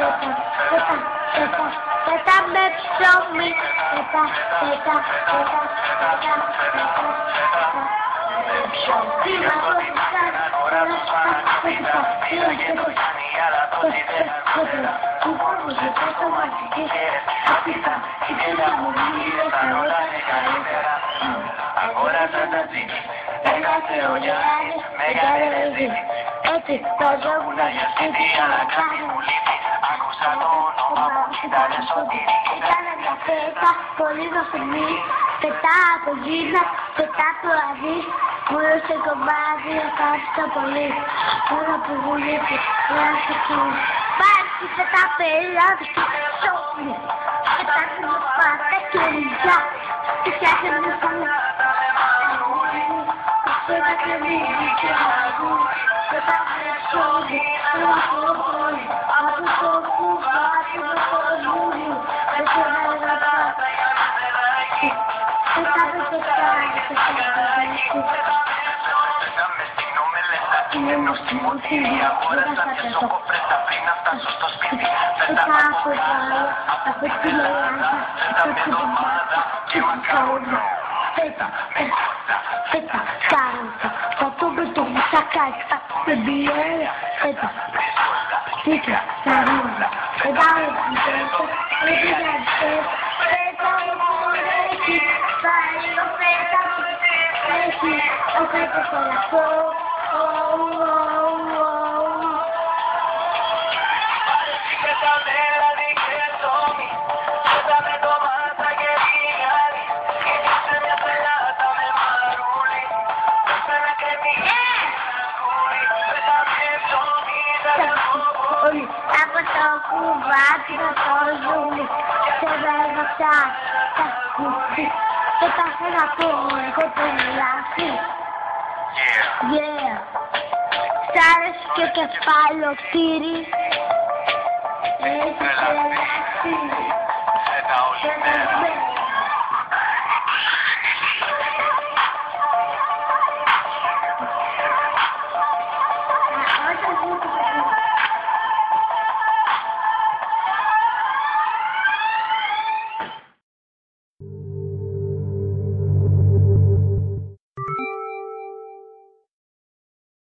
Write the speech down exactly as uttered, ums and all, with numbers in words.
feta, feta με ψωμί. Feta, feta, feta, feta, feta. Τι να πω έτσι το ζώγου να ζητήσει να κάνει ακούσατο όνομα που κοιτάνε σωτήρι. Έκανε μια φέτα πολύ δοθερμή, φετά από γύνα, φετά το αδείς. Μόνο σε κομμάτι ευχαριστώ πολύ. Μόνο που βουλεύει να σε κίνει. Πάρει φετά περιλάβει και ψώμι. Φετά σε με πάτα και ρυζιά. Και φτιάχνει με φωνή. Φετά και ρυζί και αγού. Φετά με ψώμι. Φετά με πολύ. Από το κουβάτι με το ζούρι. Δεν σε να γραφάτε. Φετά με πετάει. Είναι νοστιμωτήρι, αγόρας να και σοκοπρέτα πριν να φτάσω στο σπίτι. Φέτα από πάνω, από τη μελάντα, από τη ντομάτα και μακαρόνια. Φέτα, φέτα, φέτα, κάροντα, θα το πετώ μου στα κάρτα, με μπιέρα, φέτα, φύκα, σαρίντα, φέτα με πιπέτα, με πιπέτα, φέτα με πουλέκι, φάρινο φέτα, έχει, ο φέτα κολακό. Από το κουβάτι να το ζουμί σε βέβαια τα κουτί και τα φέρα πω εγώ το μιλάσι. Yeah. Σ' άρεσε και κεφαλοκτήρι. Έχει τρελάσει.